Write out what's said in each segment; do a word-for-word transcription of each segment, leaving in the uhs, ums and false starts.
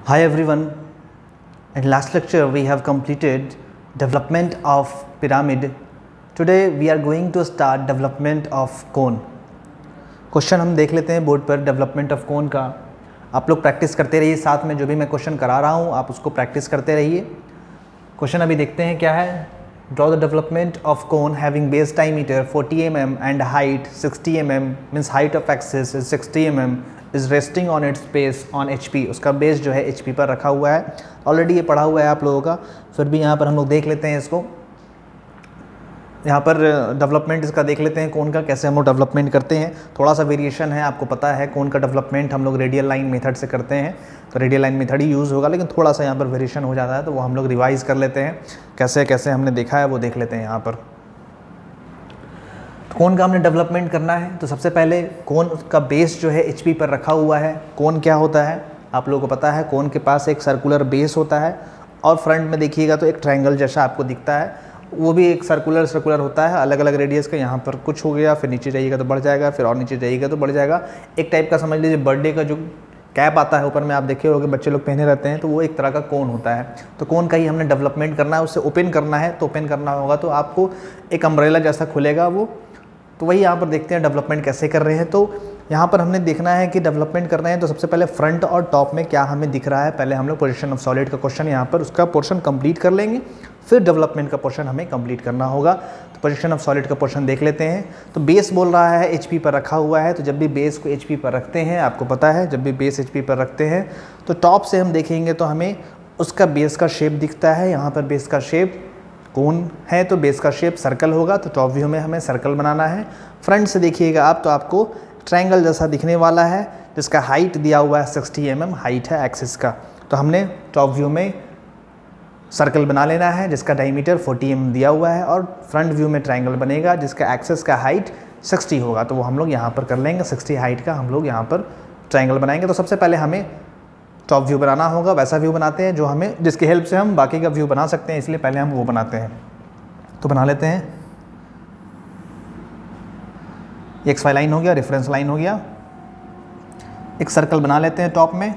Hi everyone. In last lecture we have completed development of pyramid. Today we are going to start development of cone. Question हम देख लेते हैं board पर development of कोन का। आप लोग प्रैक्टिस करते रहिए, साथ में जो भी मैं क्वेश्चन करा रहा हूँ आप उसको प्रैक्टिस करते रहिए। क्वेश्चन अभी देखते हैं क्या है। Draw the development of cone having base diameter forty m m and height sixty m m, means height of axis is sixty m m, is resting on its base on H P. उसका base जो है H P पर रखा हुआ है। Already ये पढ़ा हुआ है आप लोगों का, फिर भी यहाँ पर हम लोग देख लेते हैं इसको। यहाँ पर डेवलपमेंट इसका देख लेते हैं कोन का, कैसे हम लोग डेवलपमेंट करते हैं। थोड़ा सा वेरिएशन है, आपको पता है कोन का डेवलपमेंट हम लोग रेडियल लाइन मेथड से करते हैं, तो रेडियल लाइन मेथड ही यूज़ होगा, लेकिन थोड़ा सा यहाँ पर वेरिएशन हो जाता है, तो वो हम लोग रिवाइज़ कर लेते हैं। कैसे कैसे हमने देखा है वो देख लेते हैं यहाँ पर। तो कोन का हमने डेवलपमेंट करना है, तो सबसे पहले कोन का बेस जो है एच पी पर रखा हुआ है। कोन क्या होता है आप लोगों को पता है, कोन के पास एक सर्कुलर बेस होता है और फ्रंट में देखिएगा तो एक ट्रायंगल जैसा आपको दिखता है, वो भी एक सर्कुलर सर्कुलर होता है अलग अलग रेडियस का। यहाँ पर कुछ हो गया, फिर नीचे जाइएगा तो बढ़ जाएगा, फिर और नीचे जाइएगा तो बढ़ जाएगा। एक टाइप का समझ लीजिए बर्थडे का जो कैप आता है ऊपर में, आप देखे होंगे बच्चे लोग पहने रहते हैं, तो वो एक तरह का कोन होता है। तो कोन का ही हमने डेवलपमेंट करना है, उससे ओपन करना है। तो ओपन करना होगा तो आपको एक अम्ब्रेला जैसा खुलेगा वो, तो वही यहाँ पर देखते हैं डेवलपमेंट कैसे कर रहे हैं। तो यहाँ पर हमने देखना है कि डेवलपमेंट करना है, तो सबसे पहले फ्रंट और टॉप में क्या हमें दिख रहा है, पहले हम लोग पोजीशन ऑफ सॉलिड का क्वेश्चन यहाँ पर उसका पोर्शन कंप्लीट कर लेंगे, फिर डेवलपमेंट का पोर्शन हमें कंप्लीट करना होगा। तो पोजीशन ऑफ सॉलिड का पोर्शन देख लेते हैं। तो बेस बोल रहा है एचपी पर रखा हुआ है, तो जब भी बेस को एचपी पर रखते हैं, आपको पता है जब भी बेस एचपी पर रखते हैं तो टॉप से हम देखेंगे तो हमें उसका बेस का शेप दिखता है। यहाँ पर बेस का शेप कोन है तो बेस का शेप सर्कल होगा, तो टॉप व्यू में हमें सर्कल बनाना है। फ्रंट से देखिएगा आप तो आपको ट्रायंगल जैसा दिखने वाला है, जिसका हाइट दिया हुआ है सिक्सटी एम एम हाइट है एक्सिस का। तो हमने टॉप व्यू में सर्कल बना लेना है जिसका डायमीटर फोर्टी एम एम दिया हुआ है, और फ्रंट व्यू में ट्रायंगल बनेगा जिसका एक्सिस का हाइट सिक्सटी होगा, तो वो हम लोग यहाँ पर कर लेंगे। सिक्सटी हाइट का हम लोग यहाँ पर ट्रायंगल बनाएंगे। तो सबसे पहले हमें टॉप व्यू बनाना होगा, वैसा व्यू बनाते हैं जो हमें जिसकी हेल्प से हम बाकी का व्यू बना सकते हैं, इसलिए पहले हम वो बनाते हैं। तो बना लेते हैं। एक्स वाई लाइन हो गया, रेफरेंस लाइन हो गया, एक सर्कल बना लेते हैं टॉप में।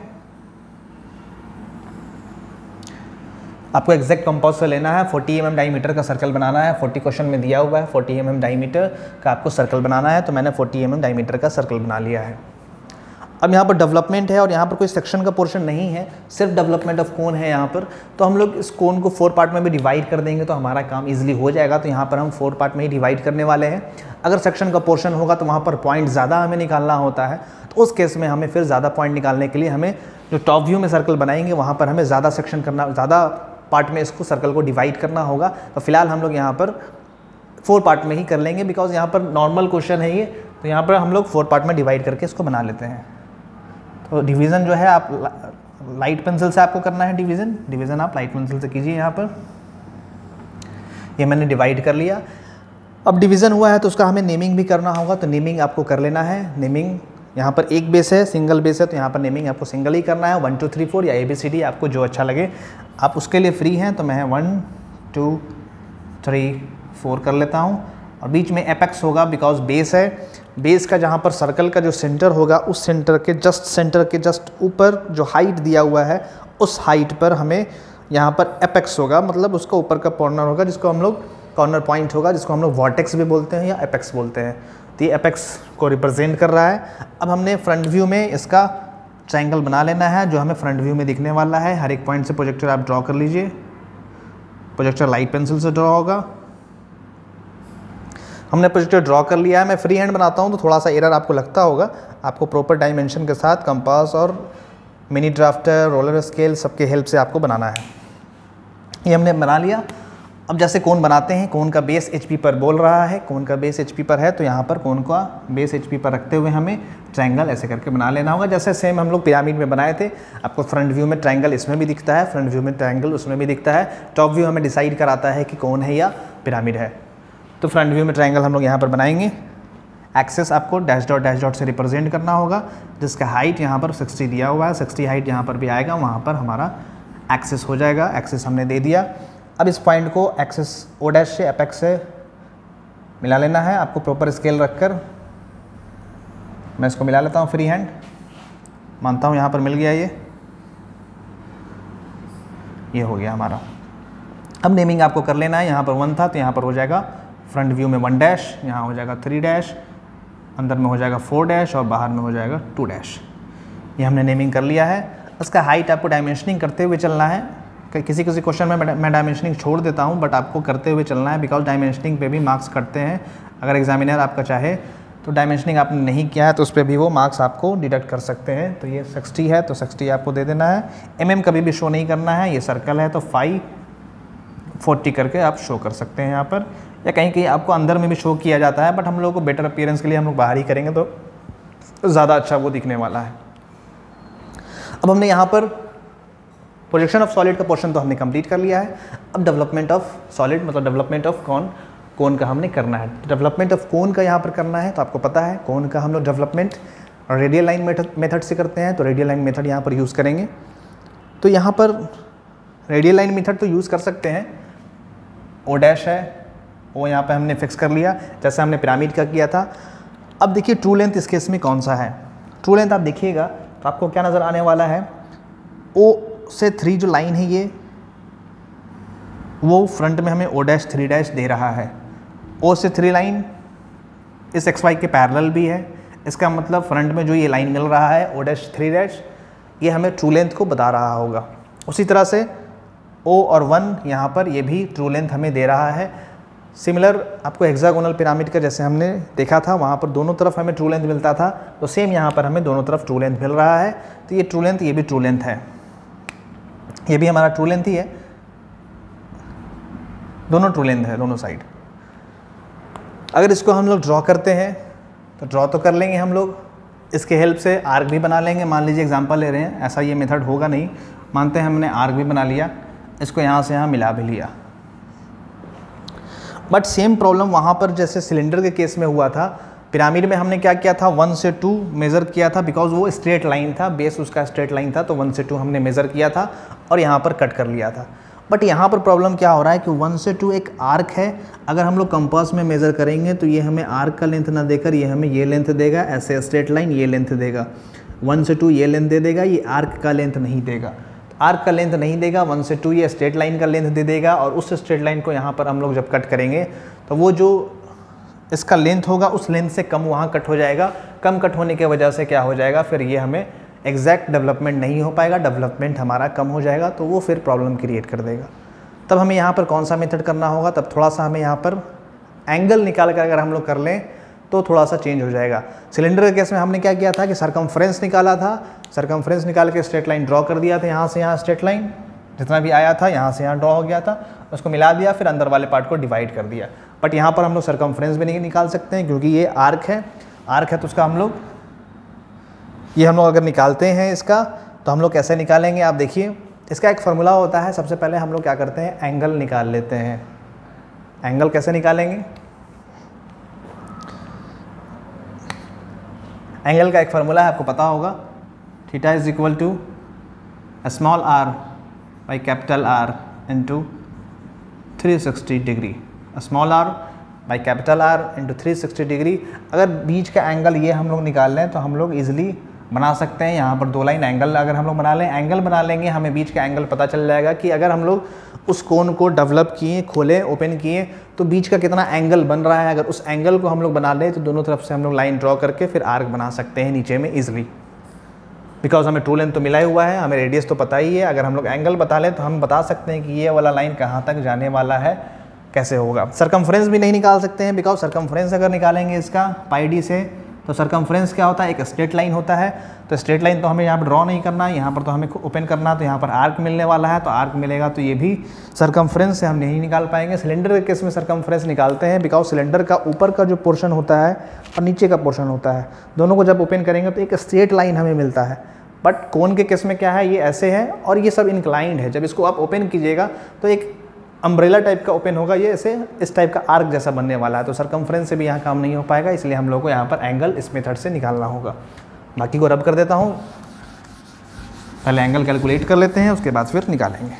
आपको एग्जैक्ट कंपास से लेना है, फोर्टी एम एम डायमीटर का सर्कल बनाना है। फोर्टी क्वेश्चन में दिया हुआ है, फोर्टी एम एम डायमीटर का आपको सर्कल बनाना है, तो मैंने फोर्टी एम एम डायमीटर का सर्कल बना लिया है। अब यहाँ पर डेवलपमेंट है और यहाँ पर कोई सेक्शन का पोर्शन नहीं है, सिर्फ डेवलपमेंट ऑफ कोन है यहाँ पर। तो हम लोग इस कोन को फोर पार्ट में भी डिवाइड कर देंगे तो हमारा काम इजीली हो जाएगा। तो यहाँ पर हम फोर पार्ट में ही डिवाइड करने वाले हैं। अगर सेक्शन का पोर्शन होगा तो वहाँ पर पॉइंट ज़्यादा हमें निकालना होता है, तो उस केस में हमें फिर ज़्यादा पॉइंट निकालने के लिए हमें जो टॉप व्यू में सर्कल बनाएंगे वहाँ पर हमें ज़्यादा सेक्शन करना, ज़्यादा पार्ट में इसको सर्कल को डिवाइड करना होगा। तो फिलहाल हम लोग यहाँ पर फोर पार्ट में ही कर लेंगे, बिकॉज यहाँ पर नॉर्मल क्वेश्चन है ये, तो यहाँ पर हम लोग फोर पार्ट में डिवाइड करके इसको बना लेते हैं। तो डिवीज़न जो है आप लाइट पेंसिल से आपको करना है, डिवीज़न डिवीज़न आप लाइट पेंसिल से कीजिए। यहाँ पर ये मैंने डिवाइड कर लिया। अब डिवीज़न हुआ है तो उसका हमें नेमिंग भी करना होगा, तो नेमिंग आपको कर लेना है। नेमिंग यहाँ पर एक बेस है, सिंगल बेस है, तो यहाँ पर नेमिंग आपको सिंगल ही करना है। वन टू थ्री फोर या ए बी सी डी आपको जो अच्छा लगे आप उसके लिए फ्री हैं। तो मैं वन टू थ्री फोर कर लेता हूँ, और बीच में एपेक्स होगा बिकॉज बेस है। बेस का जहाँ पर सर्कल का जो सेंटर होगा उस सेंटर के जस्ट सेंटर के जस्ट ऊपर जो हाइट दिया हुआ है उस हाइट पर हमें यहाँ पर एपेक्स होगा, मतलब उसका ऊपर का कॉर्नर होगा जिसको हम लोग कॉर्नर पॉइंट होगा, जिसको हम लोग वर्टेक्स भी बोलते हैं या एपेक्स बोलते हैं। तो ये एपेक्स को रिप्रेजेंट कर रहा है। अब हमने फ्रंट व्यू में इसका ट्रायंगल बना लेना है जो हमें फ्रंट व्यू में दिखने वाला है। हर एक पॉइंट से प्रोजेक्टर आप ड्रॉ कर लीजिए। प्रोजेक्टर लाइट पेंसिल से ड्रॉ होगा। हमने प्रोजेक्टर ड्रॉ कर लिया है। मैं फ्री हैंड बनाता हूँ तो थोड़ा सा एरर आपको लगता होगा। आपको प्रॉपर डायमेंशन के साथ कंपास और मिनी ड्राफ्टर, रोलर स्केल सबके हेल्प से आपको बनाना है। ये हमने बना लिया। अब जैसे कोन बनाते हैं, कोन का बेस एचपी पर बोल रहा है, कोन का बेस एचपी पर है, तो यहाँ पर कोन का बेस एचपी पर रखते हुए हमें ट्रायंगल ऐसे करके बना लेना होगा, जैसे सेम हम लोग पिरामिड में बनाए थे। आपको फ्रंट व्यू में ट्रायंगल इसमें भी दिखता है, फ्रंट व्यू में ट्रायंगल उसमें भी दिखता है। टॉप व्यू हमें डिसाइड कराता है कि कौन है या पिरामिड है। तो फ्रंट व्यू में ट्रायंगल हम लोग यहाँ पर बनाएंगे। एक्सेस आपको डैश डॉट डैश डॉट से रिप्रेजेंट करना होगा, जिसका हाइट यहाँ पर सिक्सटी दिया हुआ है। सिक्सटी हाइट यहाँ पर भी आएगा, वहाँ पर हमारा एक्सेस हो जाएगा। एक्सेस हमने दे दिया। अब इस पॉइंट को एक्सेस ओ डैश से एपेक्स से मिला लेना है। आपको प्रॉपर स्केल रखकर मैं इसको मिला लेता हूँ फ्री हैंड। मानता हूँ यहाँ पर मिल गया ये। ये हो गया हमारा। अब नेमिंग आपको कर लेना है, यहाँ पर वन था तो यहाँ पर हो जाएगा फ्रंट व्यू में वन डैश, यहाँ हो जाएगा थ्री डैश, अंदर में हो जाएगा फोर डैश और बाहर में हो जाएगा टू डैश। ये हमने नेमिंग कर लिया है। उसका हाइट आपको डायमेंशनिंग करते हुए चलना है। किसी किसी क्वेश्चन में मैं डायमेंशनिंग छोड़ देता हूँ, बट आपको करते हुए चलना है, बिकॉज डायमेंशनिंग पे भी मार्क्स कटते हैं। अगर एग्जामिनर आपका चाहे तो डायमेंशनिंग आपने नहीं किया है तो उस पर भी वो मार्क्स आपको डिडक्ट कर सकते हैं। तो ये सिक्सटी है तो सिक्सटी आपको दे देना है। एम एम कभी भी शो नहीं करना है, ये सर्कल है तो फाइव फोर्टी करके आप शो कर सकते हैं यहाँ पर, या कहीं कहीं आपको अंदर में भी शो किया जाता है, बट हम लोग को बेटर अपीयरेंस के लिए हम लोग बाहर ही करेंगे तो ज़्यादा अच्छा वो दिखने वाला है। अब हमने यहाँ पर प्रोजेक्शन ऑफ सॉलिड का पोर्शन तो हमने कंप्लीट कर लिया है। अब डेवलपमेंट ऑफ सॉलिड मतलब डेवलपमेंट ऑफ कौन कोन का हमने करना है। डेवलपमेंट ऑफ कोन का यहाँ पर करना है तो आपको पता है कोन का हम लोग डेवलपमेंट रेडियल लाइन मेथड से करते हैं, तो रेडियल लाइन मेथड यहाँ पर यूज़ करेंगे। तो यहाँ पर रेडियल लाइन मेथड तो यूज़ कर सकते हैं, ओ डैश है वो यहाँ पे हमने फिक्स कर लिया जैसे हमने पिरामिड का किया था। अब देखिए ट्रू लेंथ इस केस में कौन सा है। ट्रू लेंथ आप देखिएगा तो आपको क्या नज़र आने वाला है, ओ से थ्री जो लाइन है ये वो फ्रंट में हमें ओ डैश थ्री डैश दे रहा है। ओ से थ्री लाइन इस एक्स वाई के पैरेलल भी है, इसका मतलब फ्रंट में जो ये लाइन मिल रहा है ओ डैश थ्री डैश ये हमें ट्रू लेंथ को बता रहा होगा। उसी तरह से ओ और वन यहाँ पर ये भी ट्रू लेंथ हमें दे रहा है। सिमिलर आपको हेक्सागोनल पिरामिड का जैसे हमने देखा था वहाँ पर दोनों तरफ हमें ट्रू लेंथ मिलता था, तो सेम यहाँ पर हमें दोनों तरफ ट्रू लेंथ मिल रहा है। तो ये ट्रू लेंथ ये भी ट्रू लेंथ है, ये भी हमारा ट्रू लेंथ ही है, दोनों ट्रू लेंथ है दोनों साइड। अगर इसको हम लोग ड्रॉ करते हैं तो ड्रॉ तो कर लेंगे हम लोग, इसके हेल्प से आर्क भी बना लेंगे। मान लीजिए एग्जांपल ले रहे हैं, ऐसा ये मेथड होगा नहीं, मानते हैं हमने आर्क भी बना लिया, इसको यहाँ से यहाँ मिला भी लिया। बट सेम प्रॉब्लम वहाँ पर जैसे सिलेंडर के केस में हुआ था, पिरामिड में हमने क्या किया था, वन से टू मेज़र किया था, बिकॉज वो स्ट्रेट लाइन था, बेस उसका स्ट्रेट लाइन था, तो वन से टू हमने मेज़र किया था और यहाँ पर कट कर लिया था। बट यहाँ पर प्रॉब्लम क्या हो रहा है कि वन से टू एक आर्क है, अगर हम लोग कंपास में मेज़र करेंगे तो ये हमें आर्क का लेंथ ना देकर ये हमें ये लेंथ देगा, ऐसे स्ट्रेट लाइन ये लेंथ देगा। वन से टू ये लेंथ दे देगा, ये आर्क का लेंथ नहीं देगा। आर्क का लेंथ नहीं देगा, वन से टू ये स्ट्रेट लाइन का लेंथ दे देगा, और उस स्ट्रेट लाइन को यहाँ पर हम लोग जब कट करेंगे तो वो जो इसका लेंथ होगा उस लेंथ से कम वहाँ कट हो जाएगा। कम कट होने की वजह से क्या हो जाएगा, फिर ये हमें एग्जैक्ट डेवलपमेंट नहीं हो पाएगा, डेवलपमेंट हमारा कम हो जाएगा, तो वो फिर प्रॉब्लम क्रिएट कर देगा। तब हमें यहाँ पर कौन सा मेथड करना होगा, तब थोड़ा सा हमें यहाँ पर एंगल निकाल कर अगर हम लोग कर लें तो थोड़ा सा चेंज हो जाएगा। सिलेंडर के केस में हमने क्या किया था कि सरकमफ्रेंस निकाला था, सरकमफ्रेंस निकाल के स्ट्रेट लाइन ड्रॉ कर दिया था, यहाँ से यहाँ स्ट्रेट लाइन जितना भी आया था यहाँ से यहाँ ड्रॉ हो गया था, उसको मिला दिया, फिर अंदर वाले पार्ट को डिवाइड कर दिया। बट यहाँ पर हम लोग सरकमफ्रेंस भी नहीं निकाल सकते हैं क्योंकि ये आर्क है, आर्क है तो उसका हम लोग ये हम लोग अगर निकालते हैं इसका तो हम लोग कैसे निकालेंगे, आप देखिए इसका एक फार्मूला होता है। सबसे पहले हम लोग क्या करते हैं, एंगल निकाल लेते हैं। एंगल कैसे निकालेंगे, एंगल का एक फार्मूला है, आपको पता होगा, theta is equal to small r by capital R into three sixty degree. Small r by capital R into three sixty degree. अगर बीच का एंगल ये हम लोग निकाल लें तो हम लोग ईजिली बना सकते हैं। यहाँ पर दो लाइन एंगल अगर हम लोग बना लें, एंगल बना लेंगे, हमें बीच का एंगल पता चल जाएगा कि अगर हम लोग उस कोन को डेवलप किए, खोले, ओपन किए तो बीच का कितना एंगल बन रहा है। अगर उस एंगल को हम लोग बना लें तो दोनों तरफ से हम लोग लाइन ड्रॉ करके फिर आर्क बना सकते हैं नीचे में ईजिली, बिकॉज हमें ट्रू लेंथ तो मिला ही हुआ है, हमें रेडियस तो पता ही है। अगर हम लोग एंगल बता लें तो हम बता सकते हैं कि ये वाला लाइन कहाँ तक जाने वाला है, कैसे होगा। सरकमफ्रेंस भी नहीं निकाल सकते हैं, बिकॉज सरकमफ्रेंस अगर निकालेंगे इसका पाई डी से तो सरकमफ्रेंस क्या होता है, एक स्ट्रेट लाइन होता है, तो स्ट्रेट लाइन तो हमें यहाँ पर ड्रॉ नहीं करना है, यहाँ पर तो हमें ओपन करना है, तो यहाँ पर आर्क मिलने वाला है, तो आर्क मिलेगा, तो ये भी सरकमफ्रेंस से हम नहीं निकाल पाएंगे। सिलेंडर के केस में सरकमफ्रेंस निकालते हैं, बिकॉज सिलेंडर का ऊपर का जो पोर्शन होता है और नीचे का पोर्शन होता है, दोनों को जब ओपन करेंगे तो एक स्ट्रेट लाइन हमें मिलता है। बट कोन के केस में क्या है, ये ऐसे है और ये सब इंक्लाइंड है। जब इसको आप ओपन कीजिएगा तो एक अम्ब्रेला टाइप का ओपन होगा, ये ऐसे इस टाइप का आर्क जैसा बनने वाला है, तो सरकमफ्रेंस से भी यहाँ काम नहीं हो पाएगा, इसलिए हम लोग को यहाँ पर एंगल इस मेथड से निकालना होगा। बाकी को रब कर देता हूँ, पहले एंगल कैलकुलेट कर लेते हैं, उसके बाद फिर निकालेंगे।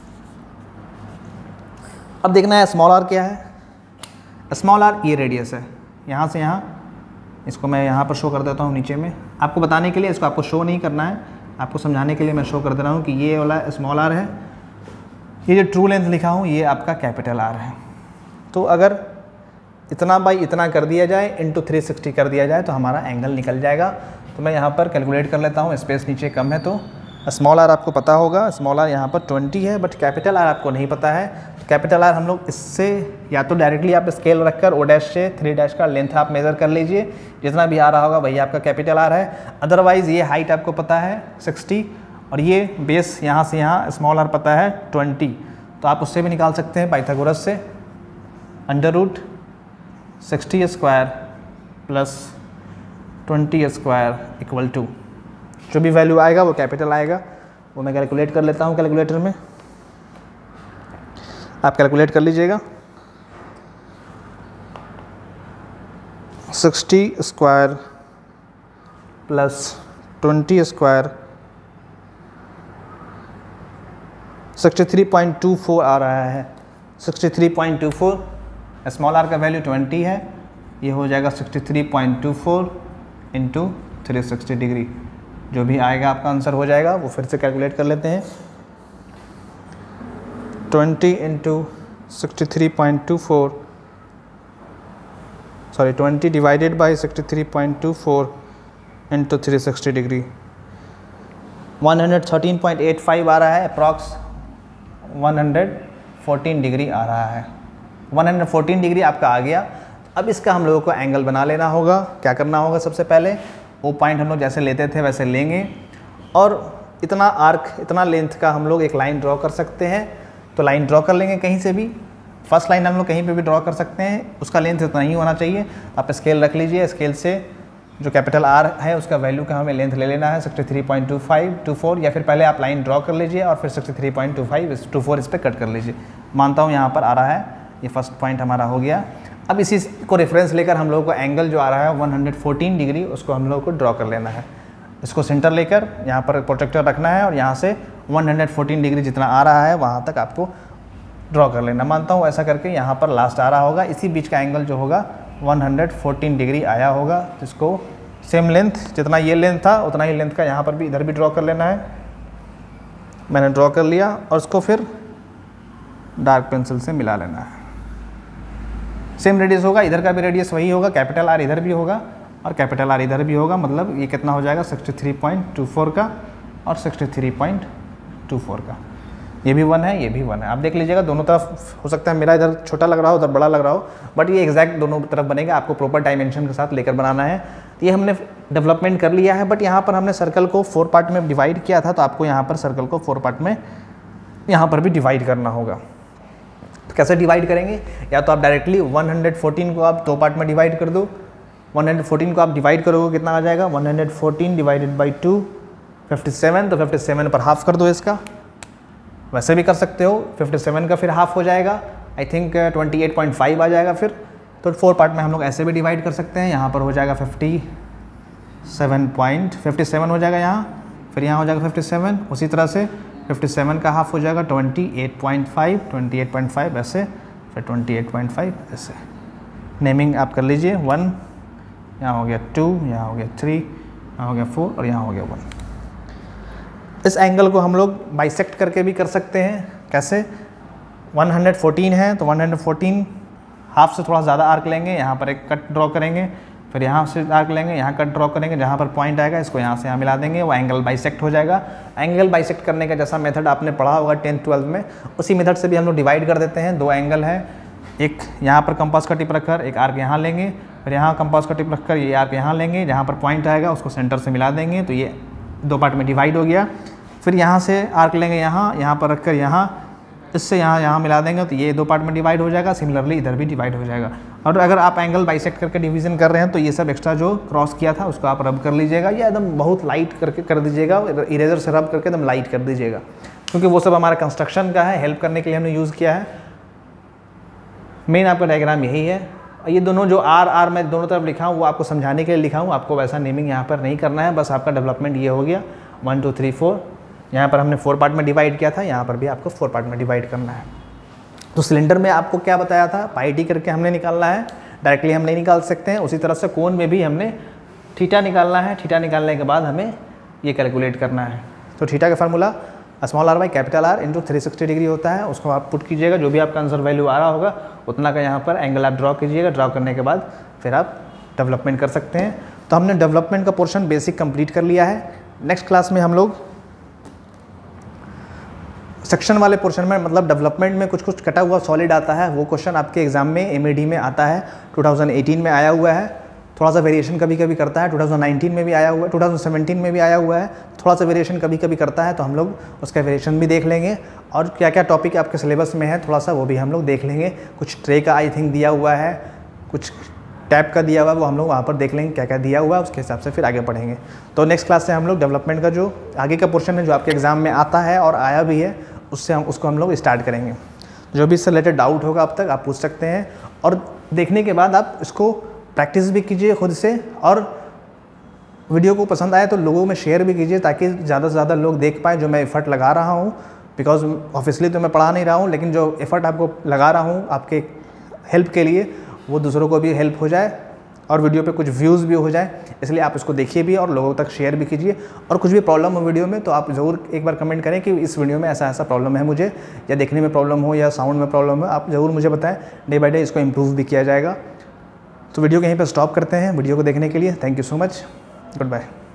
अब देखना है स्मॉल आर क्या है। स्मॉल आर ये रेडियस है, यहाँ से यहाँ, इसको मैं यहाँ पर शो कर देता हूँ नीचे में, आपको बताने के लिए। इसको आपको शो नहीं करना है, आपको समझाने के लिए मैं शो कर दे रहा हूँ कि ये वाला स्मॉल आर है ये जो ट्रू लेंथ लिखा हूँ ये आपका कैपिटल आर है। तो अगर इतना बाई इतना कर दिया जाए इंटू थ्री सिक्सटी कर दिया जाए तो हमारा एंगल निकल जाएगा। तो मैं यहाँ पर कैलकुलेट कर लेता हूँ, स्पेस नीचे कम है तो स्मॉल आर आपको पता होगा, स्मॉल आर यहाँ पर ट्वेंटी है, बट कैपिटल आर आपको नहीं पता है। तो कैपिटल आर हम लोग इससे या तो डायरेक्टली आप स्केल रखकर ओ डैश से थ्री डैश का लेंथ आप मेज़र कर लीजिए, जितना भी आ रहा होगा वही आपका कैपिटल आर है। अदरवाइज़ ये हाइट आपको पता है सिक्सटी और ये बेस यहाँ से यहाँ स्मॉल आर पता है ट्वेंटी, तो आप उससे भी निकाल सकते हैं पाइथागोरस से। Under root sixty square plus twenty square equal to, जो भी वैल्यू आएगा वो कैपिटल आएगा, वो मैं कैलकुलेट कर लेता हूँ कैलकुलेटर में, आप कैलकुलेट कर लीजिएगा। Sixty square plus twenty square sixty three point two four आ रहा है। Sixty three point two four, small r का वैल्यू ट्वेंटी है, ये हो जाएगा sixty three point two four into three sixty degree, जो भी आएगा आपका आंसर हो जाएगा। वो फिर से कैलकुलेट कर लेते हैं। Twenty into sixty three point two four sorry twenty divided by sixty three point two four into three sixty degree, one hundred thirteen point eight five आ रहा है, approx one hundred fourteen degree आ रहा है। One hundred fourteen degree आपका आ गया। अब इसका हम लोगों को एंगल बना लेना होगा। क्या करना होगा, सबसे पहले वो पॉइंट हम लोग जैसे लेते थे वैसे लेंगे और इतना आर्क इतना लेंथ का हम लोग एक लाइन ड्रॉ कर सकते हैं। तो लाइन ड्रॉ कर लेंगे कहीं से भी, फर्स्ट लाइन हम लोग कहीं पे भी ड्रॉ कर सकते हैं, उसका लेंथ इतना ही होना चाहिए। आप स्केल रख लीजिए, स्केल से जो कैपिटल आर है उसका वैल्यू का हमें लेंथ ले लेना है sixty three point two five two four, या फिर पहले आप लाइन ड्रॉ कर लीजिए और फिर sixty three point two five two four इस पर कट कर लीजिए। मानता हूँ यहाँ पर आ रहा है, ये फर्स्ट पॉइंट हमारा हो गया। अब इसी को रेफरेंस लेकर हम लोगों को एंगल जो आ रहा है वन हंड्रेड फोर्टीन डिग्री उसको हम लोगों को ड्रॉ कर लेना है। इसको सेंटर लेकर यहाँ पर प्रोटेक्टर रखना है और यहाँ से वन हंड्रेड फोर्टीन डिग्री जितना आ रहा है वहाँ तक आपको ड्रॉ कर लेना। मानता हूँ ऐसा करके यहाँ पर लास्ट आ रहा होगा, इसी बीच का एंगल जो होगा वन हंड्रेड फोर्टीन डिग्री आया होगा। जिसको सेम लेंथ जितना ये लेंथ था उतना ही लेंथ का यहाँ पर भी इधर भी ड्रॉ कर लेना है। मैंने ड्रॉ कर लिया और उसको फिर डार्क पेंसिल से मिला लेना है। सेम रेडियस होगा, इधर का भी रेडियस वही होगा, कैपिटल आर इधर भी होगा और कैपिटल आर इधर भी होगा। मतलब ये कितना हो जाएगा sixty three point two four का और sixty three point two four का। ये भी वन है, ये भी वन है। आप देख लीजिएगा दोनों तरफ हो सकता है मेरा इधर छोटा लग रहा हो उधर बड़ा लग रहा हो, बट ये एग्जैक्ट दोनों तरफ बनेगा। आपको प्रॉपर डायमेंशन के साथ लेकर बनाना है। तो ये हमने डेवलपमेंट कर लिया है, बट यहाँ पर हमने सर्कल को फोर पार्ट में डिवाइड किया था, तो आपको यहाँ पर सर्कल को फोर पार्ट में यहाँ पर भी डिवाइड करना होगा। तो कैसे डिवाइड करेंगे, या तो आप डायरेक्टली वन हंड्रेड फोर्टीन को आप दो पार्ट में डिवाइड कर दो। वन हंड्रेड फोर्टीन को आप डिवाइड करोगे कितना आ जाएगा, one hundred fourteen divided by two fifty seven, तो फिफ्टी सेवन पर हाफ कर दो इसका। वैसे भी कर सकते हो, फिफ्टी सेवन का फिर हाफ हो जाएगा, I think twenty eight point five आ जाएगा फिर। तो फोर पार्ट में हम लोग ऐसे भी डिवाइड कर सकते हैं। यहाँ पर हो जाएगा fifty seven point fifty seven हो जाएगा यहाँ, फिर यहाँ हो जाएगा फिफ्टी सेवन, उसी तरह से फिफ्टी सेवन का हाफ हो जाएगा twenty eight point five, twenty eight point five ऐसे, फिर ट्वेंटी एट पॉइंट फाइव ऐसे। नेमिंग आप कर लीजिए, वन यहाँ हो गया, टू यहाँ हो गया, थ्री यहाँ हो गया, फोर और यहाँ हो गया वन। इस एंगल को हम लोग बाइसेक्ट करके भी कर सकते हैं। कैसे, वन हंड्रेड फोर्टीन है तो वन हंड्रेड फोर्टीन हाफ से थोड़ा ज़्यादा आर्क लेंगे, यहाँ पर एक कट ड्रॉ करेंगे, फिर यहाँ से आर्क लेंगे, यहाँ कट ड्रॉ करेंगे, जहाँ पर पॉइंट आएगा इसको यहाँ से यहाँ मिला देंगे, वो एंगल बाइसेक्ट हो जाएगा। एंगल बाइसेक्ट करने का जैसा मेथड आपने पढ़ा होगा टेंथ ट्वेल्थ में, उसी मेथड से भी हम लोग डिवाइड कर देते हैं। दो एंगल है, एक यहाँ पर कंपास का टिप रखकर एक आर्क यहाँ लेंगे, फिर यहाँ कंपास का टिप रखकर ये आर्क यहाँ लेंगे, जहाँ पर पॉइंट आएगा उसको सेंटर से मिला देंगे, तो ये दो पार्ट में डिवाइड हो गया। फिर यहाँ से आर्क लेंगे, यहाँ यहाँ पर रखकर यहाँ इससे यहाँ यहाँ मिला देंगे, तो ये दो पार्ट में डिवाइड हो जाएगा। सिमिलरली इधर भी डिवाइड हो जाएगा। और अगर आप एंगल बाइसेक्ट करके डिवीजन कर रहे हैं तो ये सब एक्स्ट्रा जो क्रॉस किया था उसको आप रब कर लीजिएगा, या एकदम बहुत लाइट करके कर दीजिएगा, इरेजर से रब करके एकदम लाइट कर दीजिएगा, क्योंकि वो सब हमारा कंस्ट्रक्शन का है, हेल्प करने के लिए हमने यूज़ किया है। मेन आपका डायग्राम यही है। ये दोनों जो आर आर मैं दोनों तरफ लिखा हूँ वो आपको समझाने के लिए लिखा हूँ, आपको वैसा नेमिंग यहाँ पर नहीं करना है। बस आपका डेवलपमेंट ये हो गया, वन टू थ्री फोर। यहाँ पर हमने फोर पार्ट में डिवाइड किया था, यहाँ पर भी आपको फोर पार्ट में डिवाइड करना है। तो सिलेंडर में आपको क्या बताया था, पाई टी करके हमने निकालना है, डायरेक्टली हम नहीं निकाल सकते हैं। उसी तरह से कोण में भी हमने थीटा निकालना है। थीटा निकालने के बाद हमें ये कैलकुलेट करना है। तो थीटा का formula small r by capital R into three sixty degree होता है, उसको आप पुट कीजिएगा, जो भी आपका आंसर वैल्यू आ रहा होगा उतना का यहाँ पर एंगल आप ड्रॉ कीजिएगा। ड्रॉ करने के बाद फिर आप डेवलपमेंट कर सकते हैं। तो हमने डेवलपमेंट का पोर्शन बेसिक कंप्लीट कर लिया है। नेक्स्ट क्लास में हम लोग सेक्शन वाले पोर्शन में, मतलब डेवलपमेंट में कुछ कुछ कटा हुआ सॉलिड आता है, वो क्वेश्चन आपके एग्जाम में एमएडी में आता है, टू थाउजेंड एटीन में आया हुआ है। थोड़ा सा वेरिएशन कभी कभी करता है, टू थाउजेंड नाइनटीन में भी आया हुआ है, टू थाउजेंड सेवेंटीन में भी आया हुआ है, थोड़ा सा वेरिएशन कभी कभी करता है, तो हम लोग उसका वेरिएशन भी देख लेंगे। और क्या क्या टॉपिक आपके सिलेबस में है थोड़ा सा वो भी हम लोग देख लेंगे। कुछ ट्रे का आई थिंक दिया हुआ है, कुछ टैप का दिया हुआ है, वो हम लोग वहाँ पर देख लेंगे क्या क्या दिया हुआ है, उसके हिसाब से फिर आगे पढ़ेंगे। तो नेक्स्ट क्लास से हम लोग डेवलपमेंट का जो आगे का पोर्शन है जो आपके एग्जाम में आता है और आया भी है, उससे हम उसको हम लोग स्टार्ट करेंगे। जो भी इससे रिलेटेड डाउट होगा अब तक आप पूछ सकते हैं, और देखने के बाद आप इसको प्रैक्टिस भी कीजिए खुद से, और वीडियो को पसंद आए तो लोगों में शेयर भी कीजिए ताकि ज़्यादा से ज़्यादा लोग देख पाएँ जो मैं एफ़र्ट लगा रहा हूँ। बिकॉज ऑब्वियसली तो मैं पढ़ा नहीं रहा हूँ, लेकिन जो एफ़र्ट आपको लगा रहा हूँ आपके हेल्प के लिए, वो दूसरों को भी हेल्प हो जाए और वीडियो पे कुछ व्यूज़ भी हो जाए। इसलिए आप इसको देखिए भी और लोगों तक शेयर भी कीजिए। और कुछ भी प्रॉब्लम हो वीडियो में तो आप ज़रूर एक बार कमेंट करें कि इस वीडियो में ऐसा ऐसा प्रॉब्लम है मुझे, या देखने में प्रॉब्लम हो या साउंड में प्रॉब्लम हो, आप ज़रूर मुझे बताएं। डे बाय डे इसको इम्प्रूव भी किया जाएगा। तो वीडियो को यहीं पर स्टॉप करते हैं। वीडियो को देखने के लिए thank you so much, good bye.